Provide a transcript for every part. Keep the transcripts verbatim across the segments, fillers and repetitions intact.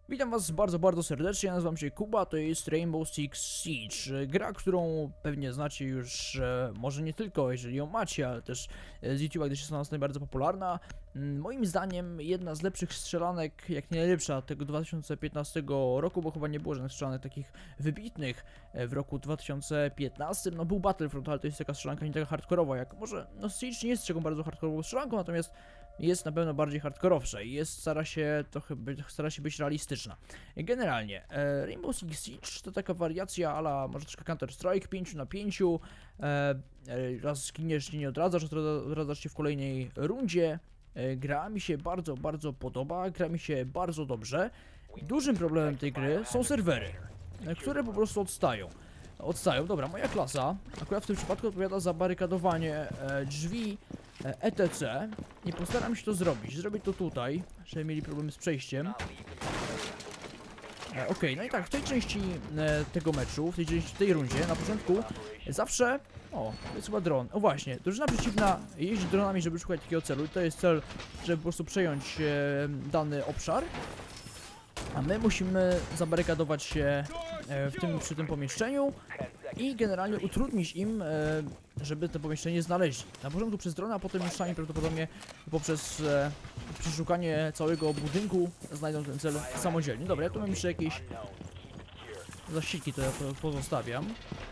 Witam was bardzo, bardzo serdecznie, ja nazywam się Kuba, to jest Rainbow Six Siege, gra, którą pewnie znacie już, e, może nie tylko jeżeli ją macie, ale też z YouTube'a, gdyż jest ona najbardziej popularna. Moim zdaniem jedna z lepszych strzelanek, jak nie najlepsza, tego dwa tysiące piętnastego roku, bo chyba nie było żadnych strzelanek takich wybitnych w roku dwa tysiące piętnastym. No był Battlefront, ale to jest taka strzelanka nie taka hardkorowa, jak może, no Siege nie jest czego bardzo hardkorową strzelanką, natomiast jest na pewno bardziej hardkorowsza i jest, stara się trochę by, stara się być realistyczna. Generalnie e, Rainbow Six Siege to taka wariacja ala może troszkę Counter Strike, pięć na pięć, e, e, raz zginiesz i nie odradzasz, odradzasz się w kolejnej rundzie. E, gra mi się bardzo, bardzo podoba, gra mi się bardzo dobrze. Dużym problemem tej gry są serwery, e, które po prostu odstają. Odstają, dobra, moja klasa akurat w tym przypadku odpowiada za barykadowanie e, drzwi e, et cetera. I postaram się to zrobić. Zrobię to tutaj, żeby mieli problemy z przejściem. E, Okej, okay, no i tak, w tej części e, tego meczu, w tej części, tej rundzie, na początku zawsze... O, to jest chyba dron. O właśnie, drużyna przeciwna jeździ dronami, żeby szukać takiego celu. I to jest cel, żeby po prostu przejąć e, dany obszar. A my musimy zabarykadować się e, w tym, przy tym pomieszczeniu i generalnie utrudnić im, e, żeby to pomieszczenie znaleźli. Na początku przez drona, a potem już sami prawdopodobnie poprzez e, przeszukanie całego budynku znajdą ten cel samodzielnie. Dobra, ja tu mam jeszcze jakieś zaścigi, to ja to pozostawiam.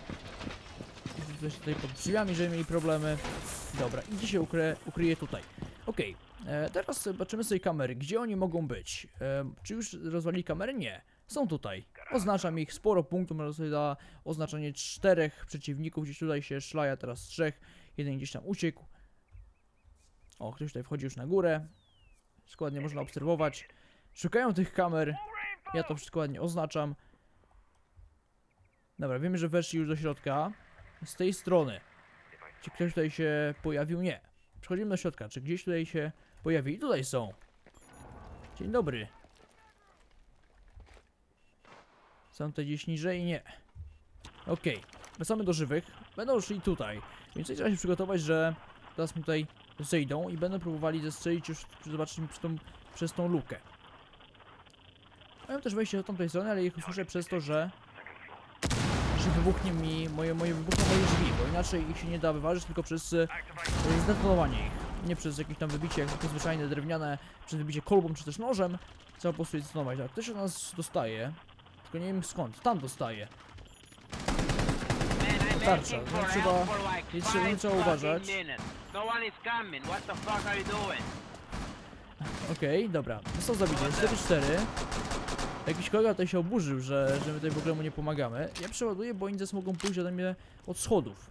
Tutaj pod drzwiami, żeby mieli problemy. Dobra, i dzisiaj ukry ukryję tutaj. Okej. E, teraz zobaczymy sobie kamery, gdzie oni mogą być. E, czy już rozwalili kamery? Nie. Są tutaj. Oznaczam ich, sporo punktów, może sobie da oznaczenie czterech przeciwników, gdzieś tutaj się szlaja, teraz trzech, jeden gdzieś tam uciekł. O, ktoś tutaj wchodzi już na górę. Wszystko ładnie można obserwować. Szukają tych kamer, ja to wszystko ładnie oznaczam. Dobra, wiemy, że weszli już do środka. Z tej strony. Czy ktoś tutaj się pojawił? Nie. Przechodzimy do środka. Czy gdzieś tutaj się pojawili? Tutaj są. Dzień dobry. Są tutaj gdzieś niżej? Nie. Okej. Okay. Wracamy do żywych. Będą szli tutaj. Więc trzeba się przygotować, że teraz tutaj zejdą i będą próbowali zestrzelić już, zobaczymy, przez tą, przez tą lukę. Mają też wejście do tamtej strony, ale ich usłyszę przez to, że że wybuchnie mi moje, moje wybuchną moje drzwi, bo inaczej ich się nie da wyważyć tylko przez e, zdetonowanie ich. Nie przez jakieś tam wybicie, jak zwyczajne drewniane, przez wybicie kolbą czy też nożem. Trzeba po prostu je zdetonować. Tak, ktoś od nas dostaje, tylko nie wiem skąd, tam dostaje. Tarcza, no trzeba, nie trzeba, nie trzeba uważać. Okej, okay, dobra, został zabity, cztery cztery. Jakiś kolega tutaj się oburzył, że, że my tutaj w ogóle mu nie pomagamy. Ja przeładuję, bo oni zaraz mogą pójść ode mnie od schodów.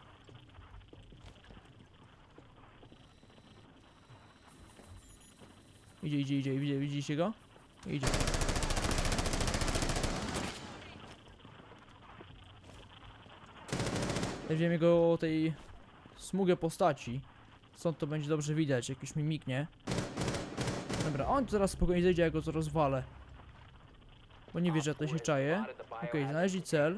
Idzie, idzie, idzie, idzie, widzicie go? Idzie. Weźmiemy go tej smugę postaci. Stąd to będzie dobrze widać, jak już mi mignie. Dobra, on zaraz spokojnie zejdzie, jak go to rozwalę. Bo nie wie, że to się czaje. Okej, okay, znaleźli cel.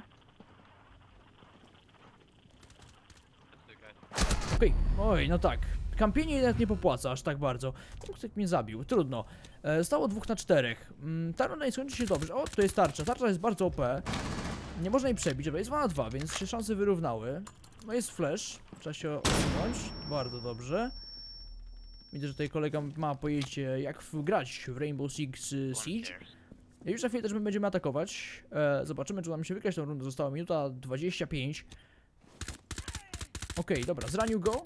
Okej, okay. Oj, no tak. Kampienie jednak nie popłaca aż tak bardzo. Punkt mnie zabił, trudno. E, stało dwóch na czterech. Mm, ta runda nie skończy się dobrze. O, to jest tarcza. Tarcza jest bardzo O P. Nie można jej przebić, dobra, jest dwa na dwa, więc się szanse wyrównały. No jest flash. Trzeba się odsunąć. Bardzo dobrze. Widzę, że tutaj kolega ma pojęcie, jak grać w Rainbow Six Siege. I już za chwilę też my będziemy atakować. E, zobaczymy, czy uda mi się wygrać tą rundę. Została minuta dwadzieścia pięć. Okej, okay, dobra, zranił go.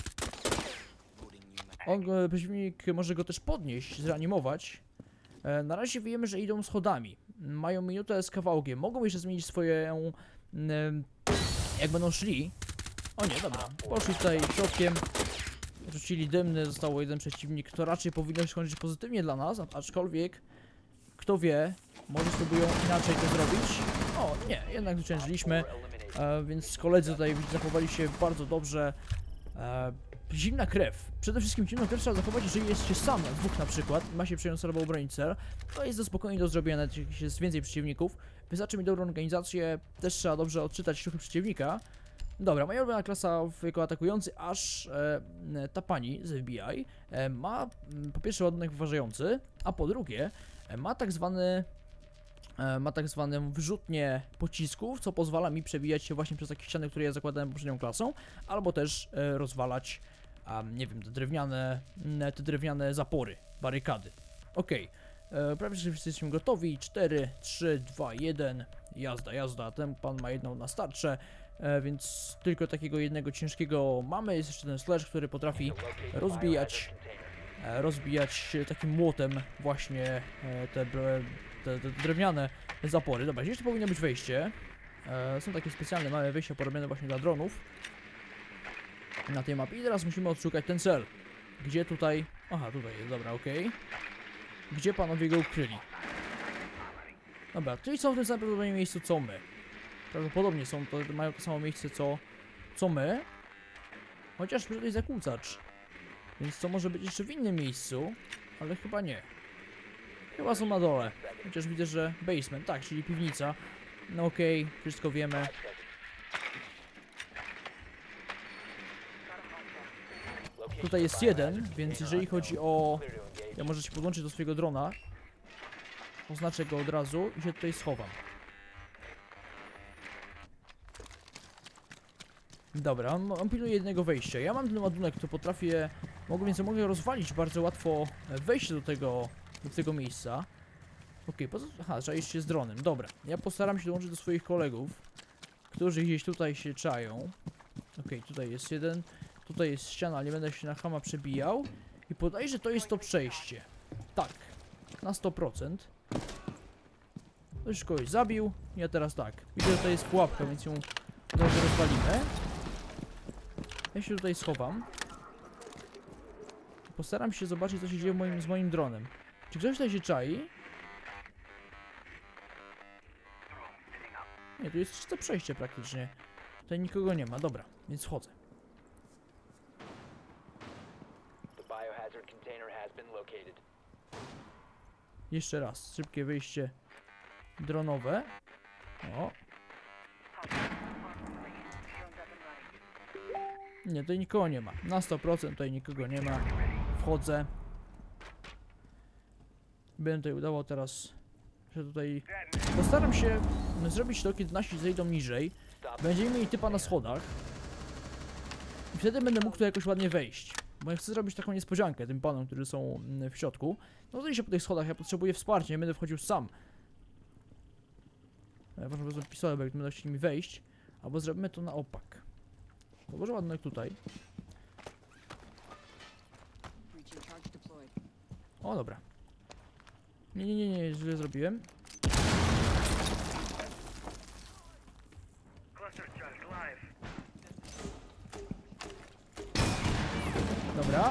On, e, przeciwnik może go też podnieść, zreanimować. E, na razie wiemy, że idą schodami. Mają minutę z kawałkiem. Mogą jeszcze zmienić swoje... E, jak będą szli. O nie, dobra. Poszli tutaj środkiem. Rzucili dymny, zostało jeden przeciwnik. To raczej powinno się skończyć pozytywnie dla nas, aczkolwiek... Kto wie, może spróbują inaczej to zrobić. O, nie, jednak zwyciężyliśmy, e, więc koledzy tutaj zachowali się bardzo dobrze. E, zimna krew. Przede wszystkim zimną krew trzeba zachować, jeżeli jest się sam na dwóch na przykład, ma się przejąć albo obronić cel. To jest do spokojnie do zrobienia, nawet jeśli jest więcej przeciwników. Wystarczy mi dobrą organizację, też trzeba dobrze odczytać ruchy przeciwnika. Dobra, moja ulubiona klasa jako atakujący, aż e, ta pani z F B I e, ma m, po pierwsze ładunek wyważający, a po drugie e, ma tak zwany e, ma tak zwaną wyrzutnię pocisków, co pozwala mi przebijać się właśnie przez takie ściany, które ja zakładałem poprzednią klasą, albo też e, rozwalać, a, nie wiem, te drewniane, te drewniane zapory, barykady. Okej, okay. Prawie że wszyscy jesteśmy gotowi. cztery, trzy, dwa, jeden, jazda, jazda. Ten pan ma jedną na starcze, e, więc tylko takiego jednego ciężkiego mamy. Jest jeszcze ten Sledge, który potrafi rozbijać, e, rozbijać takim młotem właśnie e, te, te, te drewniane zapory. Dobra, gdzieś tu powinno być wejście. E, są takie specjalne małe wejścia porobione właśnie dla dronów na tej mapie. I teraz musimy odszukać ten cel. Gdzie tutaj... Aha, tutaj jest, dobra, okej. Okay. Gdzie panowie go ukryli? Dobra, czyli są w tym samym miejscu co my. Prawdopodobnie są to, mają to samo miejsce co, co my. Chociaż tutaj jest zakłócacz. Więc to może być jeszcze w innym miejscu. Ale chyba nie. Chyba są na dole. Chociaż widzę, że basement, tak, czyli piwnica. No okej, okay, wszystko wiemy. Tutaj jest jeden, więc jeżeli chodzi o... Ja może się podłączyć do swojego drona. Oznaczę go od razu i się tutaj schowam. Dobra, mam pilnuję jednego wejścia. Ja mam ten ładunek, to potrafię... Mogę, więc mogę rozwalić bardzo łatwo wejście do tego, do tego miejsca. Okej, okay, aha, trzeba iść się z dronem. Dobra, ja postaram się dołączyć do swoich kolegów, którzy gdzieś tutaj się czają. Okej, okay, tutaj jest jeden. Tutaj jest ściana, nie będę się na chama przebijał. I podaję, że to jest to przejście. Tak, na sto procent. Ktoś kogoś zabił. Ja teraz tak. Widzę, że to jest pułapka, więc ją od razu rozwalimy. Ja się tutaj schowam. Postaram się zobaczyć, co się dzieje moim, z moim dronem. Czy ktoś tutaj się czai? Nie, tu jest czyste przejście praktycznie. Tutaj nikogo nie ma, dobra, więc wchodzę. Jeszcze raz, szybkie wyjście dronowe. O. Nie, tutaj nikogo nie ma. Na sto procent tutaj nikogo nie ma. Wchodzę. Będę tutaj udało teraz, że tutaj... Postaram się zrobić to, kiedy nasi zejdą niżej. Będziemy mieli typa na schodach. I wtedy będę mógł tu jakoś ładnie wejść. Bo ja chcę zrobić taką niespodziankę tym panom, którzy są w środku. No to się po tych schodach, ja potrzebuję wsparcia, nie będę wchodził sam. Ja może wezmę pistolet, bo jak będą chcieli mi wejść. Albo zrobimy to na opak. Położę ładunek tutaj. O, dobra. Nie, nie, nie, nie, źle zrobiłem. Dobra.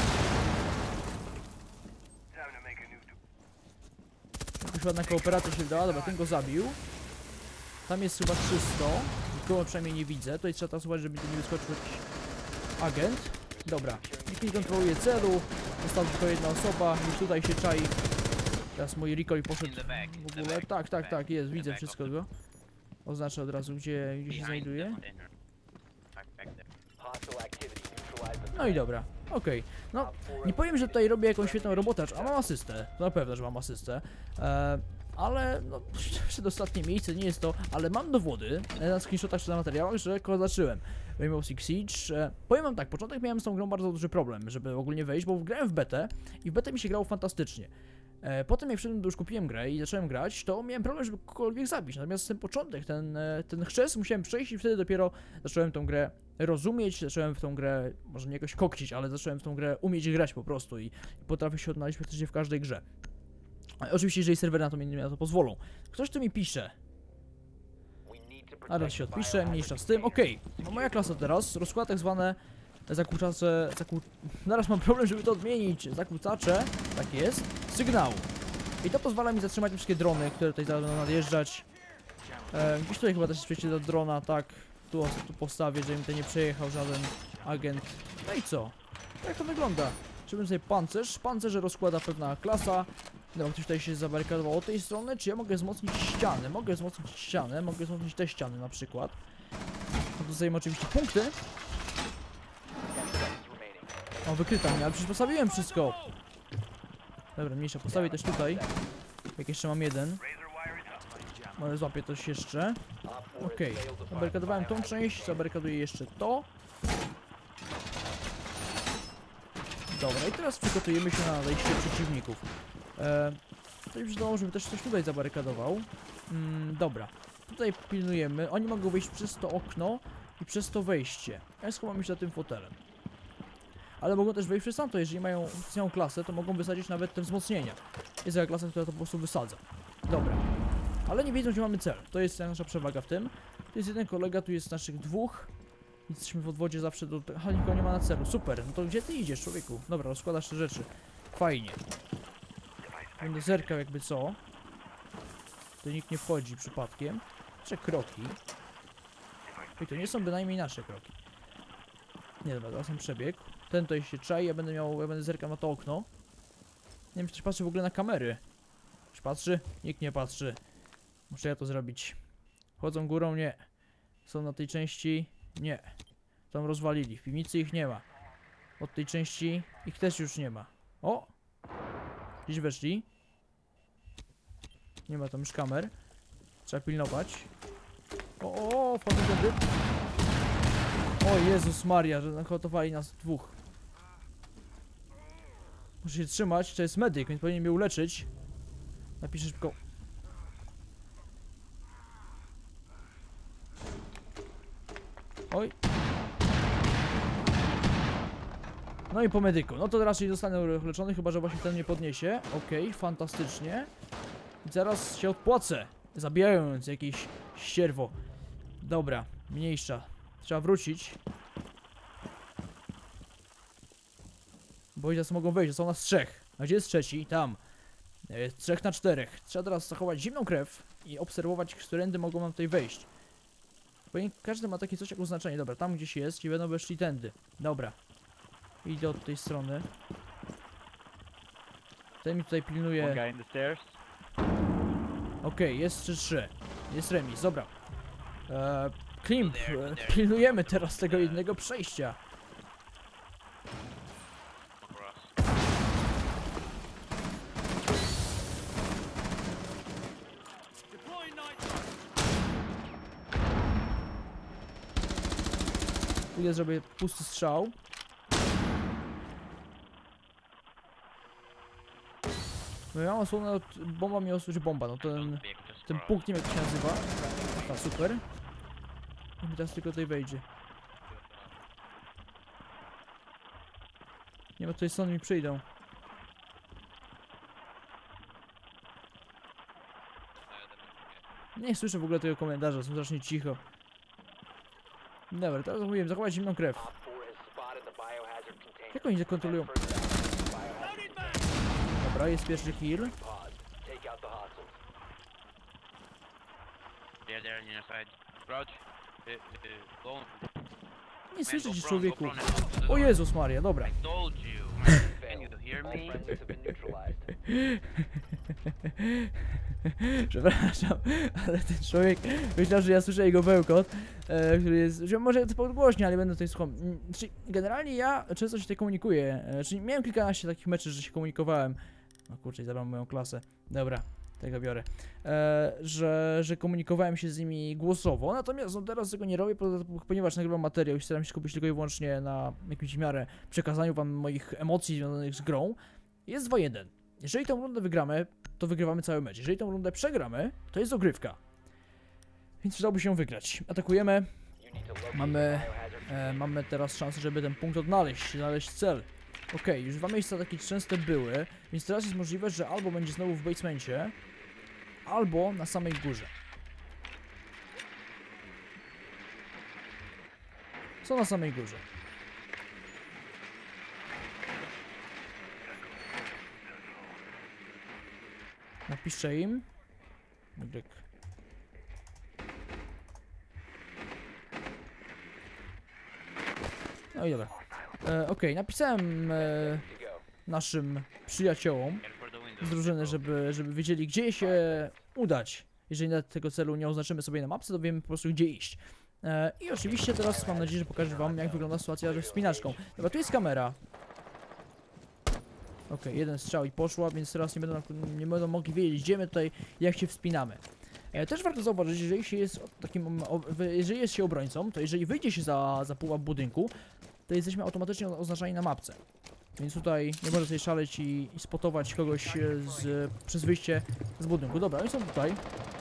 Jakaś ładna kooperacja się wdała, dobra, ten go zabił. Tam jest chyba czysto. Nikogo przynajmniej nie widzę. Tutaj trzeba teraz uważać, żeby tu nie wyskoczył jakiś agent. Dobra, nikt nie kontroluje celu. Została tylko jedna osoba, już tutaj się czai. Teraz mój recoil poszedł w ogóle. Tak, tak, tak, jest, widzę wszystko go. Oznaczę od razu, gdzie, gdzie się znajduje. No i dobra, okej. Okay. No, nie powiem, że tutaj robię jakąś świetną robotę, a mam asystę. To na pewno, że mam asystę. Eee, ale, no, przedostatnie miejsce nie jest to, ale mam dowody na screenshotach czy na materiałach, że kozaczyłem Rainbow Six Siege. Eee, powiem wam tak, początek miałem z tą grą bardzo duży problem, żeby ogólnie wejść, bo grałem w betę i w betę mi się grało fantastycznie. E, potem jak wszedłem, już kupiłem grę i zacząłem grać, to miałem problem, żeby kogokolwiek zabić. Natomiast ten początek, ten, ten chrzest musiałem przejść i wtedy dopiero zacząłem tą grę rozumieć, zacząłem w tą grę, może nie jakoś kokcić, ale zacząłem w tą grę umieć grać po prostu i, i potrafię się odnaleźć praktycznie w każdej grze. A oczywiście, jeżeli serwery na to mi na to pozwolą. Ktoś tu mi pisze. A raz się odpiszę, mniejsza z tym. Okej, okay. No moja klasa teraz rozkłada tak zwane zakłócacze, zakłó... Zaraz mam problem, żeby to odmienić. Zakłócacze, tak jest, sygnału. I to pozwala mi zatrzymać wszystkie drony, które tutaj będą nadjeżdżać. E, gdzieś tutaj chyba też jest przejście do drona, tak. Tu, tu postawię, żeby mi to nie przejechał żaden agent. No i co? Jak to wygląda? Trzymam sobie pancerz. Pancerze rozkłada pewna klasa. No, ktoś tutaj się zabarykadował od tej strony. Czy ja mogę wzmocnić ściany? Mogę wzmocnić ścianę, mogę wzmocnić te ściany na przykład. No to zdajemy oczywiście punkty. O, wykryta mnie, ale przecież postawiłem wszystko. Dobra, mniejsza, postawię też tutaj. Jak jeszcze mam jeden. Może złapię coś jeszcze. Okej, okay. Zabarykadowałem tą część, zabarykaduję jeszcze to. Dobra, i teraz przygotujemy się na nadejście przeciwników. Eee, to już przydało, żeby też coś tutaj zabarykadował. Mm, dobra, tutaj pilnujemy. Oni mogą wyjść przez to okno i przez to wejście. Ja schowam się za tym fotelem. Ale mogą też wejść przez tamto, jeżeli mają specjalną klasę, to mogą wysadzić nawet te wzmocnienia. Jest taka klasa, która to po prostu wysadza. Dobra. Ale nie wiedzą, gdzie mamy cel. To jest nasza przewaga w tym. Tu jest jeden kolega, tu jest naszych dwóch. Jesteśmy w odwodzie zawsze do... Aha, nikogo nie ma na celu. Super. No to gdzie ty idziesz, człowieku? Dobra, rozkładasz te rzeczy. Fajnie. Będę zerkał jakby co. Tu nikt nie wchodzi przypadkiem. Jeszcze kroki. I to nie są bynajmniej nasze kroki. Nie, dobra, teraz mam przebieg. Ten tutaj się czai, ja będę miał... Ja będę zerkał na to okno. Nie wiem, czy ktoś patrzy w ogóle na kamery. Ktoś patrzy? Nikt nie patrzy. Muszę ja to zrobić. Chodzą górą? Nie. Są na tej części? Nie. Tam rozwalili. W piwnicy ich nie ma. Od tej części ich też już nie ma. O! Gdzieś weszli. Nie ma tam już kamer. Trzeba pilnować. O, o, o, wchodzą tędy. O Jezus Maria, że gotowali nas dwóch. Muszę się trzymać, to jest medyk, więc powinien mnie uleczyć. Napiszę szybko. Oj. No i po medyku. No to raczej zostanę uleczony, chyba że właśnie ten mnie podniesie. Okej, okay, fantastycznie. I zaraz się odpłacę, zabijając jakieś ścierwo. Dobra, mniejsza. Trzeba wrócić. Bo zaraz mogą wejść, są nas trzech. A gdzie jest trzeci? Tam. Jest trzech na czterech. Trzeba teraz zachować zimną krew i obserwować, którędy mogą nam tutaj wejść. Bo każdy ma takie coś jak oznaczenie. Dobra, tam gdzieś jest i będą weszli tędy. Dobra. Idę od tej strony. Ten mi tutaj pilnuje. Okej, okay, jest trzy trzy. Jest remis, dobra. Eee, Klimp, e, pilnujemy teraz tego jednego przejścia. Pójdę, zrobię pusty strzał. No ja mam osłonę od... Bomba mi osłuży bomba, no ten... Ten punkt, nie wiem jak to się nazywa. A, super. I teraz tylko tutaj wejdzie. Nie ma tutaj stąd mi przyjdą. Nie słyszę w ogóle tego komentarza, są strasznie cicho. Dobra, teraz mówiłem, zachować zimną krew. Jak oni kontrolują? Dobra, jest pierwszy kill. Nie słyszę ci, człowieku. O Jezus Maria, dobra. Przepraszam, ale ten człowiek myślał, że ja słyszę jego bełkot, e, który jest, że może to podgłośnie, ale będę tutaj słuchał. Czyli generalnie ja często się tutaj komunikuję, e, czyli miałem kilkanaście takich meczów, że się komunikowałem. No kurczę, zabrałem moją klasę. Dobra, tego biorę. E, że, że komunikowałem się z nimi głosowo, natomiast no, teraz tego nie robię, ponieważ nagrywam materiał i staram się skupić tylko i wyłącznie na jakimś w miarę przekazaniu wam moich emocji związanych z grą. Jest dwa jeden. Jeżeli tą rundę wygramy, to wygrywamy cały mecz. Jeżeli tą rundę przegramy, to jest dogrywka. Więc przydałoby się wygrać. Atakujemy. Mamy, e, mamy teraz szansę, żeby ten punkt odnaleźć, znaleźć cel. Ok, już dwa miejsca takie częste były, więc teraz jest możliwe, że albo będzie znowu w basemencie, albo na samej górze. Są na samej górze. Napiszę im. Gryk. No i dobra. E, Okej, okay, napisałem e, naszym przyjaciołom z drużyny, żeby, żeby wiedzieli, gdzie się udać. Jeżeli na tego celu nie oznaczymy sobie na mapce, to wiemy po prostu, gdzie iść. E, I oczywiście teraz mam nadzieję, że pokażę wam, jak wygląda sytuacja ze wspinaczką. Dobra, tu jest kamera. Ok, jeden strzał i poszła, więc teraz nie będą, nie będą mogli wiedzieć, gdzie my tutaj, jak się wspinamy. E, też warto zauważyć, że jeżeli się jest takim, o, jeżeli jest się obrońcą, to jeżeli wyjdzie się za, za pułap budynku, to jesteśmy automatycznie oznaczani na mapce. Więc tutaj nie można sobie szaleć i, i spotować kogoś z, przez wyjście z budynku. Dobra, oni są tutaj.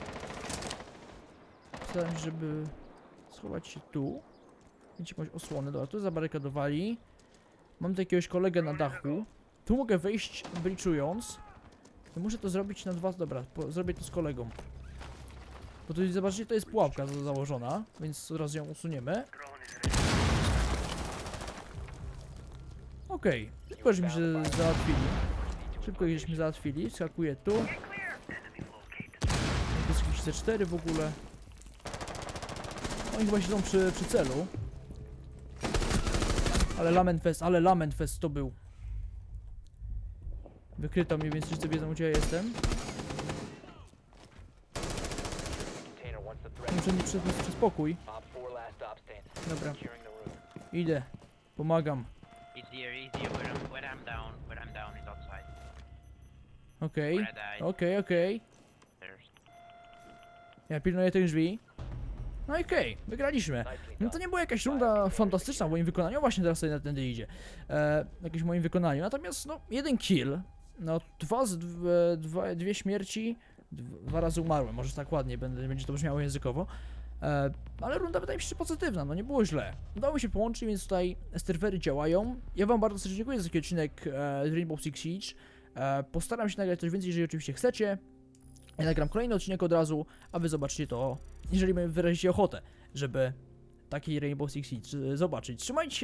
Staram się, żeby schować się tu. Mieć jakąś osłonę. Dobra, tu zabarykadowali. Mam tu jakiegoś kolegę na dachu. Tu mogę wejść bliczując. Muszę to zrobić na dwa... Dobra, po, zrobię to z kolegą. Bo tu zobaczcie, to jest pułapka za, założona, więc zaraz ją usuniemy. Okej, okay. Szybko żeśmy się załatwili. Szybko ich żeśmy załatwili. Skakuję tu. To jest jakiś C cztery w ogóle. Oni chyba siedzą przy, przy celu. Ale Lament Fest, ale Lament Fest to był. Wykryto mnie, więc wszyscy wiedzą, gdzie ja jestem. Muszę mieć przez, przez spokój. Dobra. Idę. Pomagam. Okej, okej, okej. Ja pilnuję tych drzwi. No i okej, okay, wygraliśmy. No to nie była jakaś runda fantastyczna w moim wykonaniu, właśnie teraz sobie na ten idzie. E, jakieś w moim wykonaniu, natomiast no, jeden kill, no dwa, z, dwa, dwie śmierci, dwa razy umarłem, może tak ładnie będę, będzie to brzmiało językowo. E, ale runda wydaje mi się pozytywna, no nie było źle. Udało mi się połączyć, więc tutaj serwery działają. Ja wam bardzo serdecznie dziękuję za taki odcinek e, Rainbow Six Siege. E, postaram się nagrać coś więcej, jeżeli oczywiście chcecie. Ja nagram kolejny odcinek od razu, a wy zobaczycie to, jeżeli wyrazicie ochotę, żeby taki Rainbow Six Siege zobaczyć. Trzymajcie się.